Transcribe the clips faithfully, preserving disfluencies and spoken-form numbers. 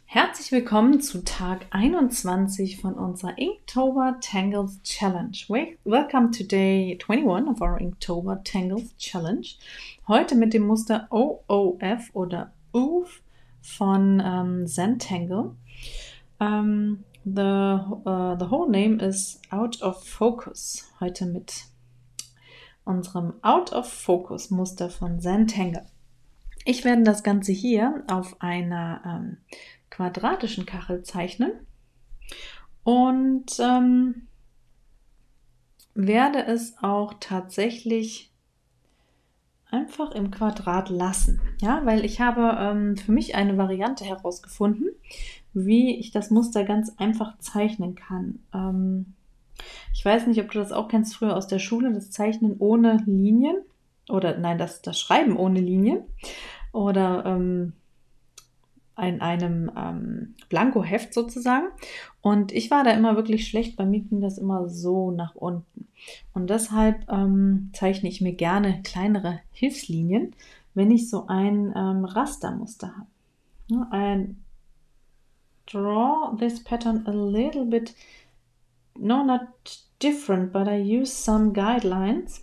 Herzlich willkommen zu Tag einundzwanzig von unserer Inktober Tangles Challenge. Welcome to day twenty-one of our Inktober Tangles Challenge. Heute mit dem Muster O O F oder O O F von ähm, Zentangle. Um, the, uh, the whole name is Out of Focus. Heute mit unserem Out of Focus Muster von Zentangle. Ich werde das Ganze hier auf einer ähm, quadratischen Kachel zeichnen und ähm, werde es auch tatsächlich einfach im Quadrat lassen, ja, weil ich habe ähm, für mich eine Variante herausgefunden, wie ich das Muster ganz einfach zeichnen kann. Ähm, ich weiß nicht, ob du das auch kennst früher aus der Schule, das Zeichnen ohne Linien oder nein, das, das Schreiben ohne Linien oder ähm, in einem ähm, Blankoheft sozusagen. Und ich war da immer wirklich schlecht, bei mir ging das immer so nach unten. Und deshalb ähm, zeichne ich mir gerne kleinere Hilfslinien, wenn ich so ein ähm, Rastermuster habe. Ja, I draw this pattern a little bit, no, not different, but I use some guidelines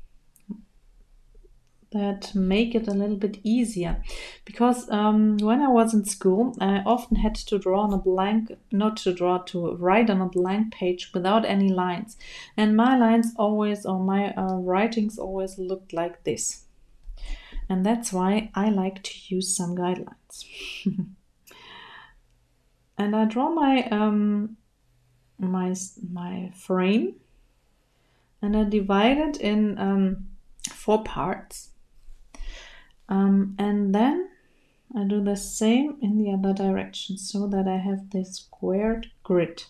that make it a little bit easier, because um, when I was in school, I often had to draw on a blank, not to draw, to write on a blank page without any lines, and my lines always, or my uh, writings always looked like this, and that's why I like to use some guidelines. And I draw my um, my my frame, and I divide it in um, four parts. Um, and then I do the same in the other direction, so that I have this squared grid.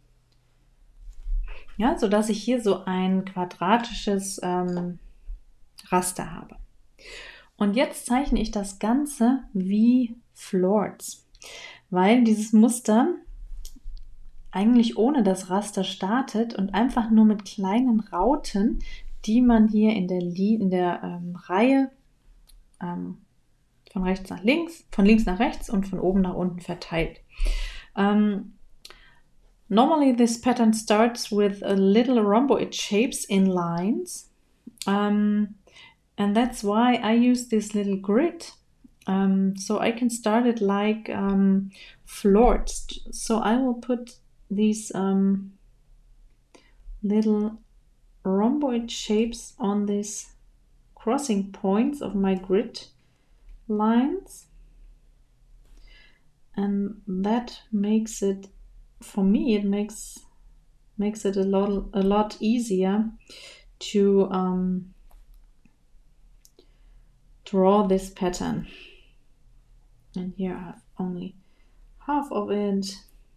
Ja, so dass ich hier so ein quadratisches ähm, Raster habe. Und jetzt zeichne ich das Ganze wie Florz, weil dieses Muster eigentlich ohne das Raster startet und einfach nur mit kleinen Rauten, die man hier in der, in der ähm, Reihe ähm, von rechts nach links, von links nach rechts und von oben nach unten verteilt. Um, normally this pattern starts with a little rhomboid shapes in lines, um, and that's why I use this little grid, um, so I can start it like um, florets. So I will put these um, little rhomboid shapes on these crossing points of my grid lines, and that makes it, for me, it makes makes it a lot a lot easier to um, draw this pattern. And here I have only half of it,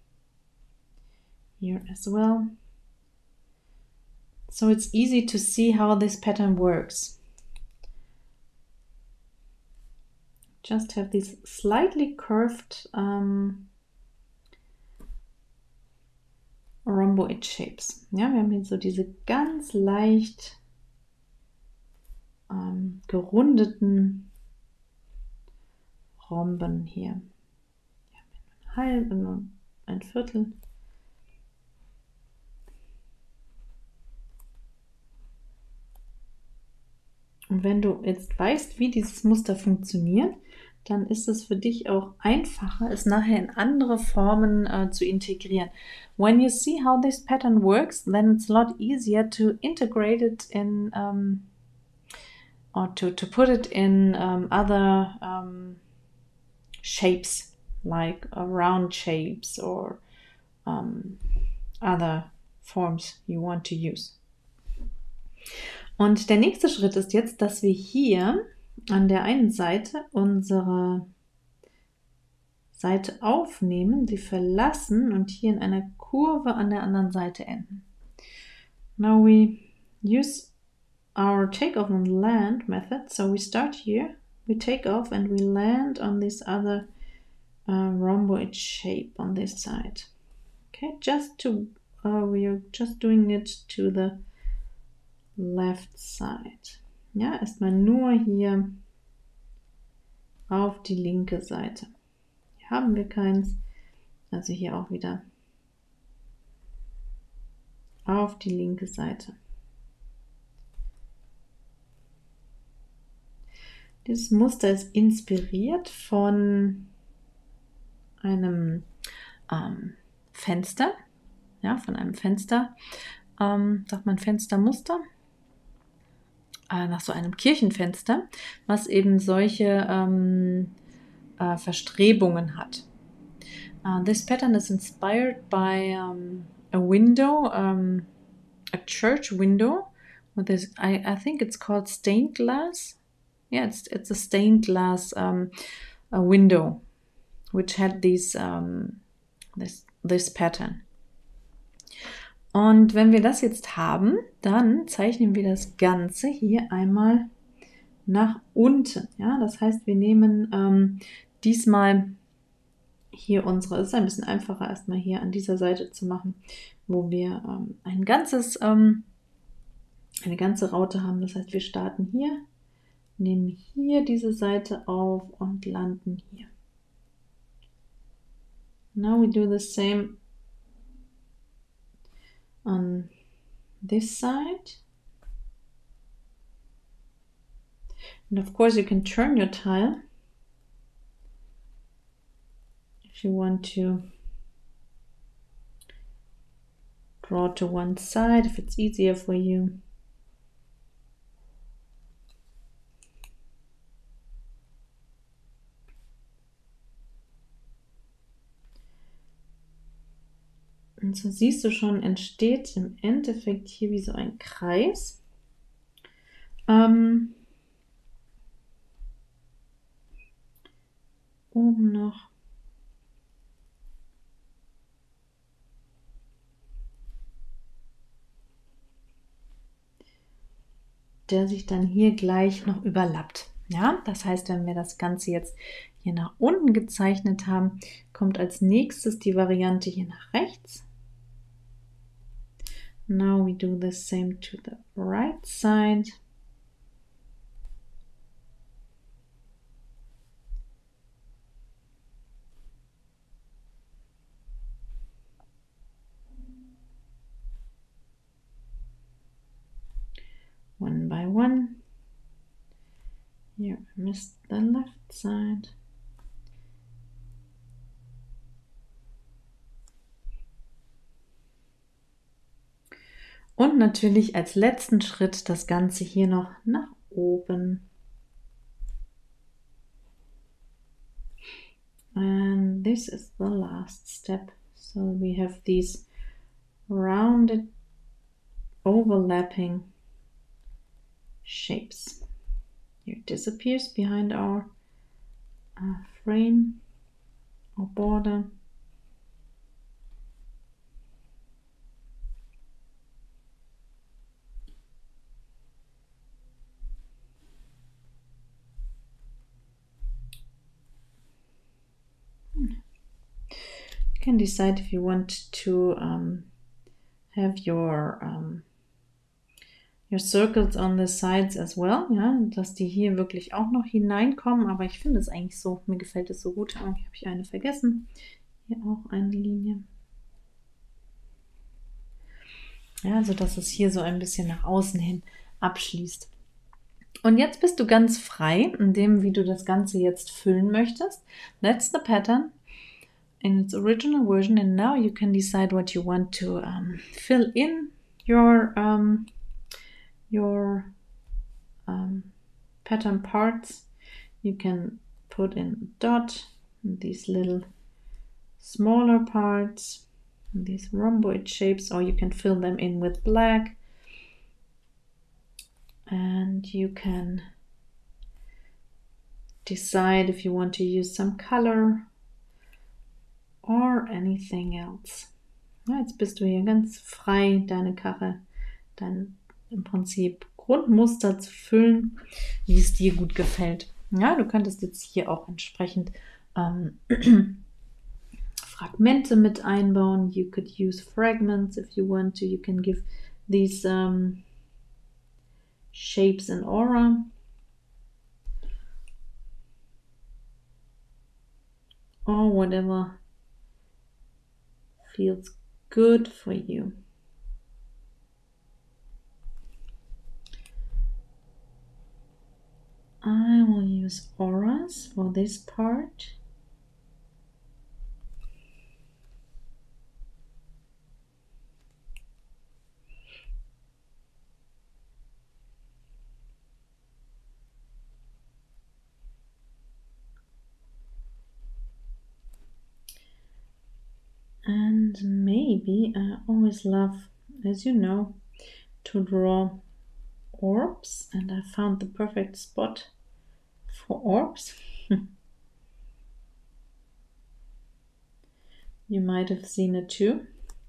here as well, so it's easy to see how this pattern works. Just have these slightly curved um, rhomboid shapes. Ja, wir haben hier so diese ganz leicht ähm, gerundeten Rhomben hier. Wir haben ein halb und ein Viertel. Und wenn du jetzt weißt, wie dieses Muster funktioniert, dann ist es für dich auch einfacher, es nachher in andere Formen äh, zu integrieren. When you see how this pattern works, then it's a lot easier to integrate it in, um, or to, to put it in um, other um, shapes, like uh, round shapes or um, other forms you want to use. Und der nächste Schritt ist jetzt, dass wir hier an der einen Seite unsere Seite aufnehmen, sie verlassen und hier in einer Kurve an der anderen Seite enden. Now we use our take off and land method. So we start here, we take off and we land on this other uh, rhomboid shape on this side. Okay, just to, uh, we are just doing it to the left side. Ja, erstmal nur hier auf die linke Seite. Ja, haben wir keins. Also hier auch wieder auf die linke Seite. Dieses Muster ist inspiriert von einem ähm, Fenster, ja, von einem Fenster, ähm, sagt man Fenstermuster, äh, nach so einem Kirchenfenster, was eben solche ähm, äh, Verstrebungen hat. Uh, this pattern is inspired by um, a window, um, a church window, with this, I, I think it's called stained glass. Yeah, it's, it's a stained glass um, a window, which had these, um, this, this pattern. Und wenn wir das jetzt haben, dann zeichnen wir das Ganze hier einmal nach unten. Ja, das heißt, wir nehmen ähm, diesmal hier unsere, es ist ein bisschen einfacher erstmal hier an dieser Seite zu machen, wo wir ähm, ein ganzes, ähm, eine ganze Raute haben. Das heißt, wir starten hier, nehmen hier diese Seite auf und landen hier. Now we do the same on this side. And of course you can turn your tile if you want to draw to one side, if it's easier for you. Und so siehst du schon, entsteht im Endeffekt hier wie so ein Kreis. Ähm, oben noch. Der sich dann hier gleich noch überlappt. Ja, das heißt, wenn wir das Ganze jetzt hier nach unten gezeichnet haben, kommt als nächstes die Variante hier nach rechts. Now we do the same to the right side. One by one. Here I missed the left side. Und natürlich als letzten Schritt das Ganze hier noch nach oben. And this is the last step. So we have these rounded, overlapping shapes. Here it disappears behind our uh, frame or border. You can decide if you want to um, have your um, your circles on the sides as well, ja, dass die hier wirklich auch noch hineinkommen, aber ich finde es eigentlich so, mir gefällt es so gut. Irgendwie habe ich eine vergessen. Hier auch eine Linie. Ja, so dass es hier so ein bisschen nach außen hin abschließt. Und jetzt bist du ganz frei in dem, wie du das Ganze jetzt füllen möchtest. That's the pattern in its original version, and now you can decide what you want to um, fill in your um, your um, pattern parts. You can put in dot, these little smaller parts, these rhomboid shapes, or you can fill them in with black. And you can decide if you want to use some color or anything else. Ja, jetzt bist du hier ganz frei, deine Karre, dein im Prinzip Grundmuster zu füllen, wie es dir gut gefällt. Ja, du könntest jetzt hier auch entsprechend ähm, Fragmente mit einbauen. You could use fragments if you want to. You can give these um, shapes an aura. or whatever feels good for you. I will use auras for this part. And maybe I always love, as you know, to draw orbs, and I found the perfect spot for orbs. You might have seen it too.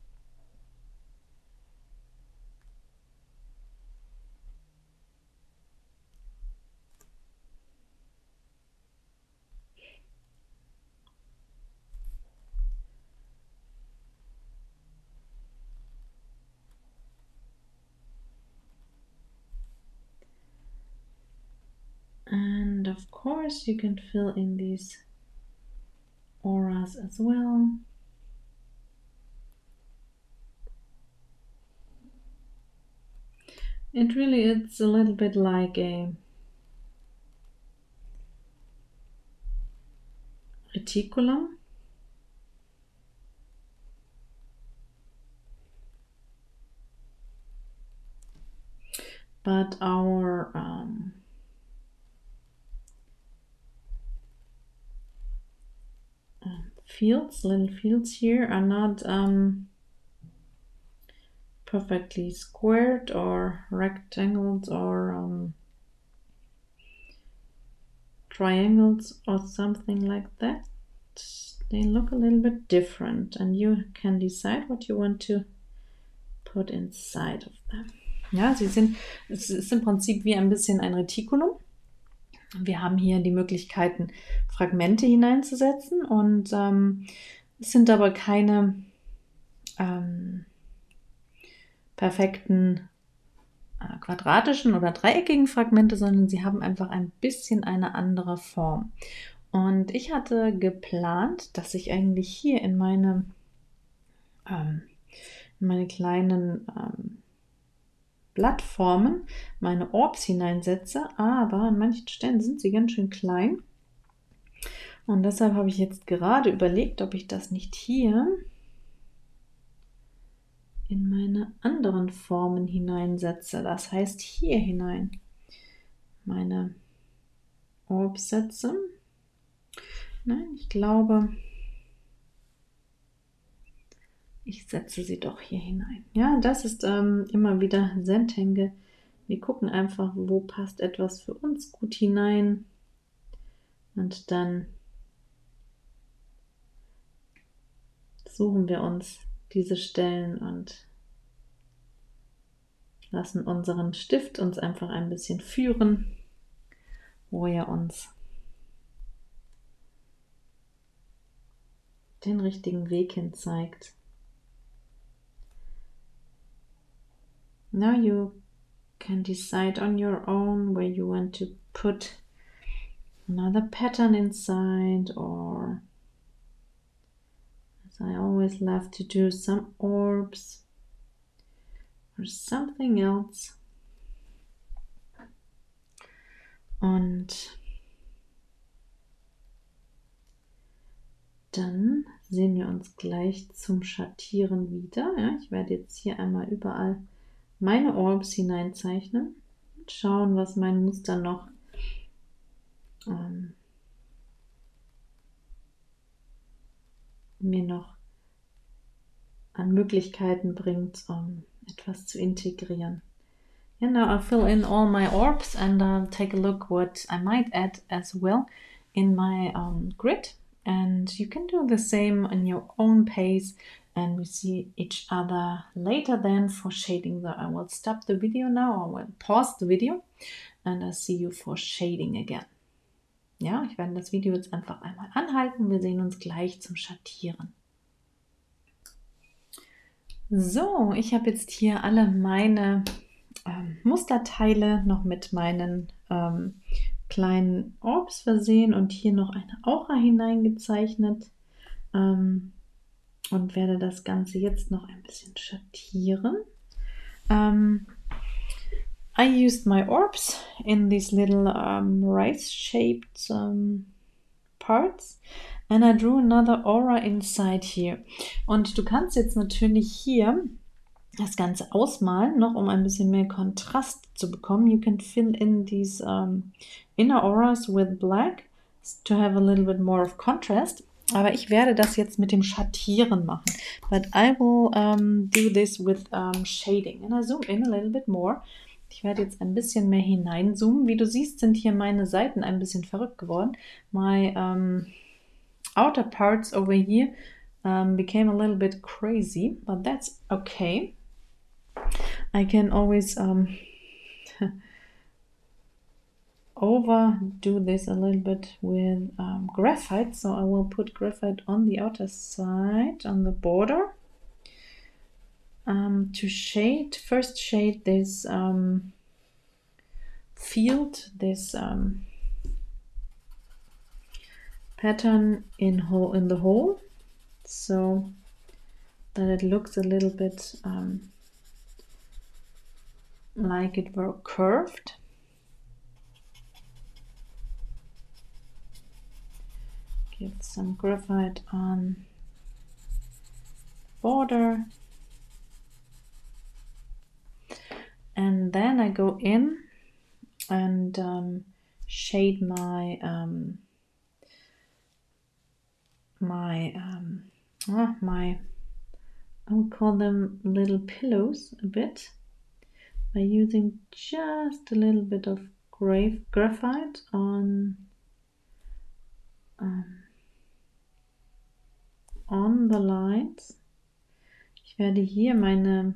And of course you can fill in these auras as well. It really is a little bit like a reticulum. But our um, fields, little fields here are not um, perfectly squared or rectangles or um, triangles or something like that. They look a little bit different, and you can decide what you want to put inside of them. Ja, sie sind, es ist im Prinzip wie ein bisschen ein Reticulum. Wir haben hier die Möglichkeiten, Fragmente hineinzusetzen, und ähm, es sind aber keine ähm, perfekten äh, quadratischen oder dreieckigen Fragmente, sondern sie haben einfach ein bisschen eine andere Form. Und ich hatte geplant, dass ich eigentlich hier in meine, ähm, in meine kleinen ähm, Blattformen meine Orbs hineinsetze, aber an manchen Stellen sind sie ganz schön klein. Und deshalb habe ich jetzt gerade überlegt, ob ich das nicht hier in meine anderen Formen hineinsetze. Das heißt, hier hinein meine Orbs setze. Nein, ich glaube, ich setze sie doch hier hinein. Ja, das ist ähm, immer wieder Zentangle. Wir gucken einfach, wo passt etwas für uns gut hinein. Und dann suchen wir uns diese Stellen und lassen unseren Stift uns einfach ein bisschen führen, wo er uns den richtigen Weg hin zeigt. Now you can decide on your own where you want to put another pattern inside, or, as I always love to do, some orbs or something else. Und dann sehen wir uns gleich zum Schattieren wieder. Ja, ich werde jetzt hier einmal überall meine Orbs hineinzeichnen und schauen, was mein Muster noch ähm, mir noch an Möglichkeiten bringt, um etwas zu integrieren. Yeah, now I'll fill in all my orbs and I'll take a look what I might add as well in my um, grid. And you can do the same in your own pace, and we see each other later then for shading. The, I will stop the video now, or will pause the video, and I'll see you for shading again. Ja, ich werde das Video jetzt einfach einmal anhalten. Wir sehen uns gleich zum Schattieren. So, ich habe jetzt hier alle meine ähm, Musterteile noch mit meinen ähm, kleinen Orbs versehen und hier noch eine Aura hineingezeichnet ähm, und werde das Ganze jetzt noch ein bisschen schattieren. Um, I used my orbs in these little um, rice-shaped um, parts and I drew another aura inside here. Und du kannst jetzt natürlich hier das Ganze ausmalen, noch um ein bisschen mehr Kontrast zu bekommen. You can fill in these um, inner auras with black to have a little bit more of contrast. Aber ich werde das jetzt mit dem Schattieren machen. But I will um, do this with um, shading. And I zoom in a little bit more. Ich werde jetzt ein bisschen mehr hineinzoomen. Wie du siehst, sind hier meine Seiten ein bisschen verrückt geworden. My um, outer parts over here um, became a little bit crazy, but that's okay. I can always um, overdo this a little bit with um, graphite, so I will put graphite on the outer side, on the border, um, to shade, first shade this um, field, this um, pattern in hole in the hole, so that it looks a little bit um, like it were curved. Give some graphite on border, and then I go in and um, shade my um, my um, oh, my I would call them little pillows a bit by using just a little bit of gra graphite on um, on the lines. Ich werde hier meine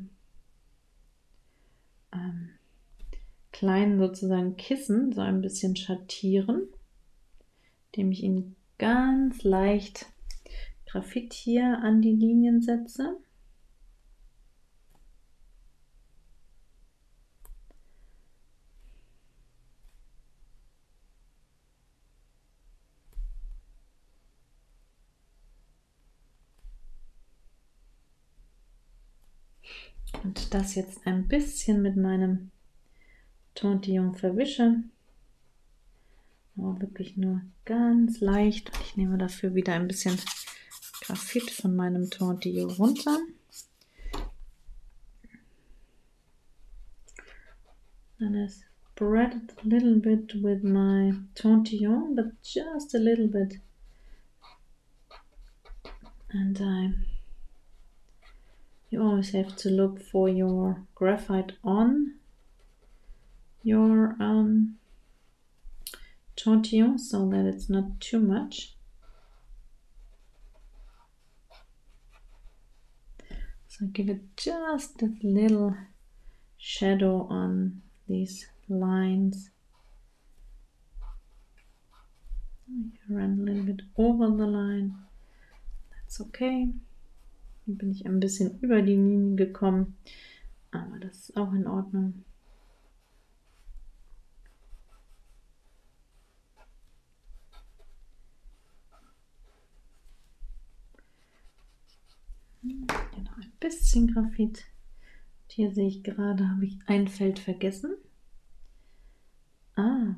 ähm, kleinen sozusagen Kissen so ein bisschen schattieren, indem ich ihnen ganz leicht Graphit hier an die Linien setze. Und das jetzt ein bisschen mit meinem Tortillon verwische. Aber wirklich nur ganz leicht. Ich nehme dafür wieder ein bisschen Graphit von meinem Tortillon runter. And I spread it a little bit with my tortillon, but just a little bit. And I You always have to look for your graphite on your um, tortillon so that it's not too much. So give it just a little shadow on these lines. You run a little bit over the line. That's okay. Hier bin ich ein bisschen über die Linie gekommen, aber das ist auch in Ordnung. Genau, ein bisschen Graphit. Und hier sehe ich gerade, habe ich ein Feld vergessen. Aber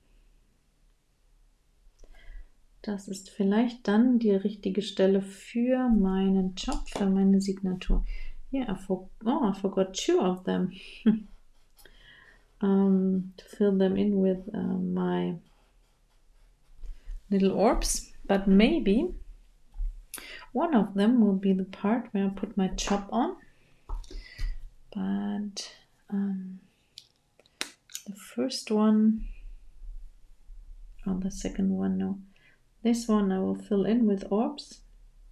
das ist vielleicht dann die richtige Stelle für meinen Job, für meine Signatur. Yeah, I, for oh, I forgot two of them. um, to fill them in with uh, my little orbs. But maybe one of them will be the part where I put my chop on. But um, the first one, or the second one, no. This one I will fill in with orbs.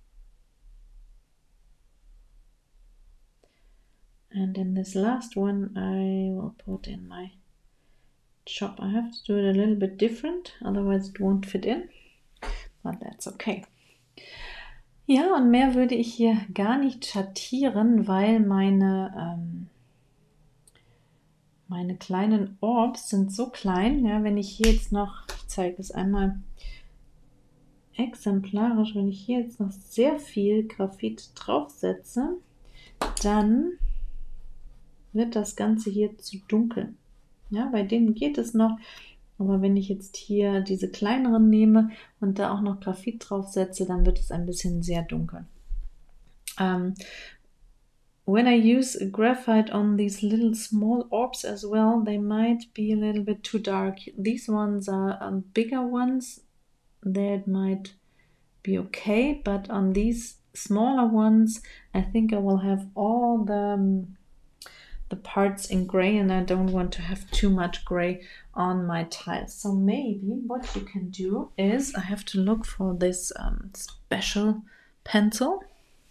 And in this last one I will put in my chop. I have to do it a little bit different, otherwise it won't fit in. But that's okay. Ja, und mehr würde ich hier gar nicht schattieren, weil meine, ähm, meine kleinen Orbs sind so klein, ja, wenn ich hier jetzt noch, ich zeige es einmal exemplarisch, wenn ich hier jetzt noch sehr viel Graphit draufsetze, dann wird das Ganze hier zu dunkel. Ja, bei denen geht es noch, aber wenn ich jetzt hier diese kleineren nehme und da auch noch Graphit draufsetze, dann wird es ein bisschen sehr dunkel. Um, when I use graphite on these little small orbs as well, they might be a little bit too dark. These ones are um, bigger ones, that might be okay, but on these smaller ones, I think I will have all the um, the parts in gray, and I don't want to have too much gray on my tiles. So maybe what you can do is, I have to look for this um, special pencil.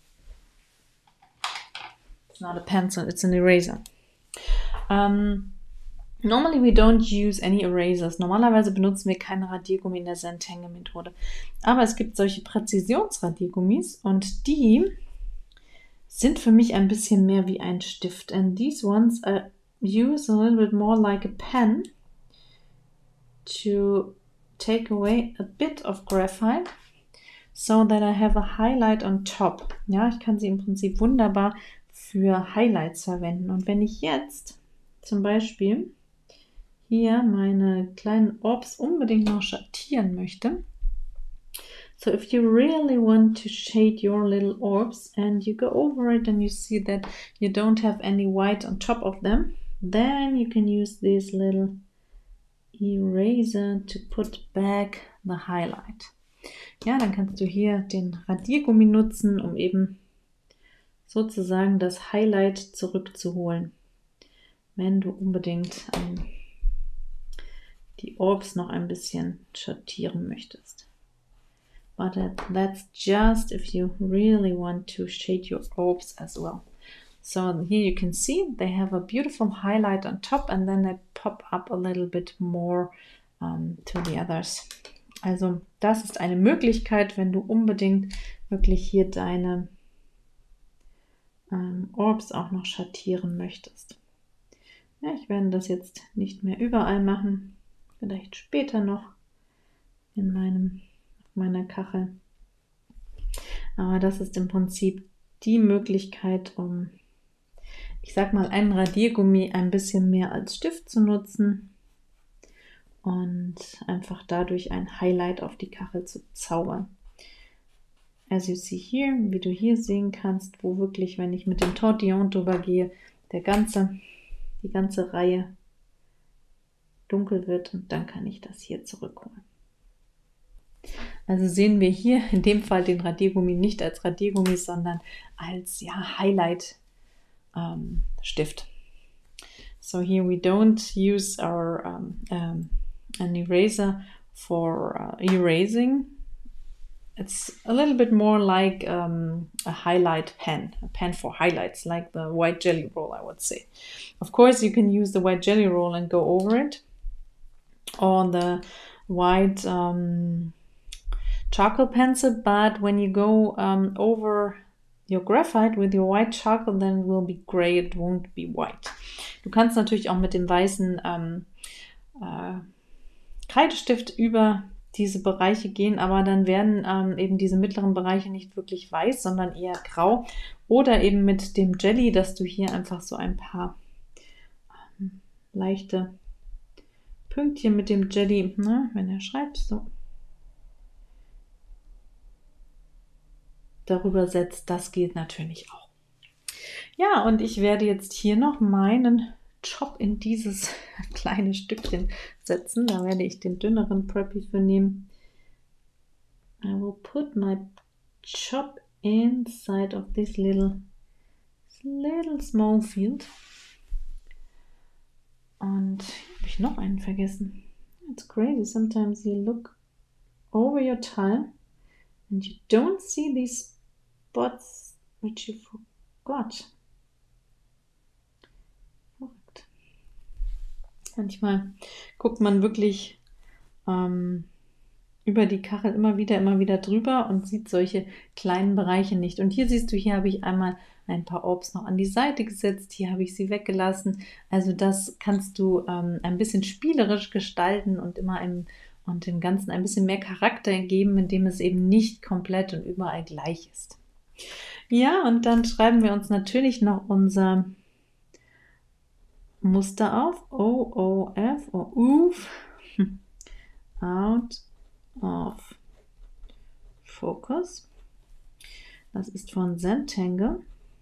It's not a pencil, it's an eraser. Um, normally we don't use any erasers. Normalerweise benutzen wir keine Radiergummi in der Zentangle-Methode. Aber es gibt solche Präzisionsradiergummis und die sind für mich ein bisschen mehr wie ein Stift. And these ones I use a little bit more like a pen to take away a bit of graphite so that I have a highlight on top. Ja, ich kann sie im Prinzip wunderbar für Highlights verwenden. Und wenn ich jetzt zum Beispiel hier meine kleinen Orbs unbedingt noch schattieren möchte, so if you really want to shade your little orbs and you go over it and you see that you don't have any white on top of them, then you can use this little eraser to put back the highlight. Ja, dann kannst du hier den Radiergummi nutzen, um eben sozusagen das Highlight zurückzuholen, wenn du unbedingt ähm, die Orbs noch ein bisschen schattieren möchtest. But that's just if you really want to shade your orbs as well. So here you can see they have a beautiful highlight on top and then they pop up a little bit more um, to the others. Also das ist eine Möglichkeit, wenn du unbedingt wirklich hier deine ähm, Orbs auch noch schattieren möchtest. Ja, ich werde das jetzt nicht mehr überall machen, vielleicht später noch in meinem meiner Kachel. Aber das ist im Prinzip die Möglichkeit, um, ich sag mal, einen Radiergummi ein bisschen mehr als Stift zu nutzen und einfach dadurch ein Highlight auf die Kachel zu zaubern. As you see here, wie du hier sehen kannst, wo wirklich, wenn ich mit dem Tortillon drüber gehe, der ganze, die ganze Reihe dunkel wird und dann kann ich das hier zurückholen. Also sehen wir hier in dem Fall den Radiergummi nicht als Radiergummi, sondern als ja, Highlight um, Stift. So here we don't use our um, um, an eraser for uh, erasing. It's a little bit more like um, a highlight pen, a pen for highlights, like the white jelly roll, I would say. Of course, you can use the white jelly roll and go over it, or the white um, charcoal pencil, but when you go um, over your graphite with your white charcoal, then it will be gray, it won't be white. Du kannst natürlich auch mit dem weißen ähm, äh, Kreidestift über diese Bereiche gehen, aber dann werden ähm, eben diese mittleren Bereiche nicht wirklich weiß, sondern eher grau. Oder eben mit dem Jelly, dass du hier einfach so ein paar ähm, leichte Pünktchen mit dem Jelly, ne, wenn er schreibt, so darüber setzt, das geht natürlich auch. Ja, und ich werde jetzt hier noch meinen Chop in dieses kleine Stückchen setzen. Da werde ich den dünneren Preppy für nehmen. I will put my chop inside of this little, little small field. Und habe ich noch einen vergessen. It's crazy. Sometimes you look over your tile and you don't see these spots which you forgot. Verrückt. Manchmal guckt man wirklich ähm, über die Kachel immer wieder, immer wieder drüber und sieht solche kleinen Bereiche nicht. Und hier siehst du, hier habe ich einmal ein paar Orbs noch an die Seite gesetzt, hier habe ich sie weggelassen. Also das kannst du ähm, ein bisschen spielerisch gestalten und immer ein, und dem Ganzen ein bisschen mehr Charakter geben, indem es eben nicht komplett und überall gleich ist. Ja, und dann schreiben wir uns natürlich noch unser Muster auf. O, O, F, O, Uf, out of focus. Das ist von Zentangle.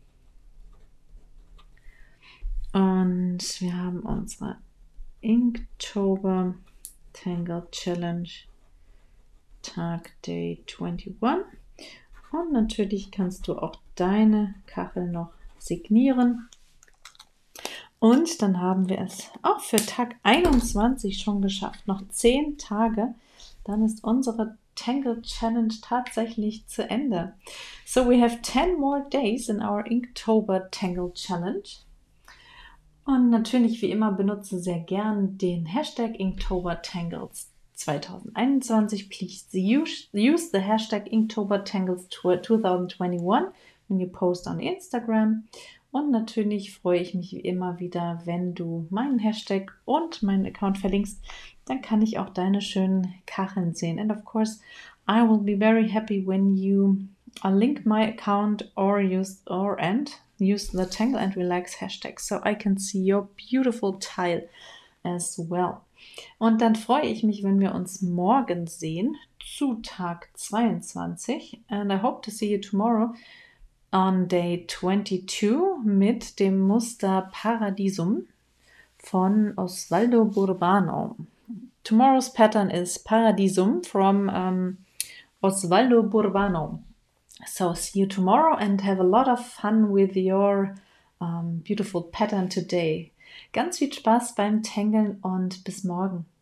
Und wir haben unsere Inktober Tangle Challenge Tag Day einundzwanzig. Und natürlich kannst du auch deine Kachel noch signieren. Und dann haben wir es auch für Tag einundzwanzig schon geschafft. Noch zehn Tage, dann ist unsere Tangle Challenge tatsächlich zu Ende. So we have ten more days in our Inktober Tangle Challenge. Und natürlich, wie immer, benutze sehr gern den Hashtag InktoberTangles zwanzig einundzwanzig. Please use, use the hashtag InktoberTangles twenty twenty-one when you post on Instagram. Und natürlich freue ich mich wie immer wieder, wenn du meinen Hashtag und meinen Account verlinkst. Dann kann ich auch deine schönen Kacheln sehen. And of course, I will be very happy when you link my account or use or and use the Tangle and Relax hashtag so I can see your beautiful tile as well. Und dann freue ich mich, wenn wir uns morgen sehen zu Tag zweiundzwanzig. And I hope to see you tomorrow on day twenty-two mit dem Muster Paradisum von Osvaldo Burbano. Tomorrow's pattern is Paradisum from um, Osvaldo Burbano. So see you tomorrow and have a lot of fun with your um, beautiful pattern today. Ganz viel Spaß beim Tangeln und bis morgen.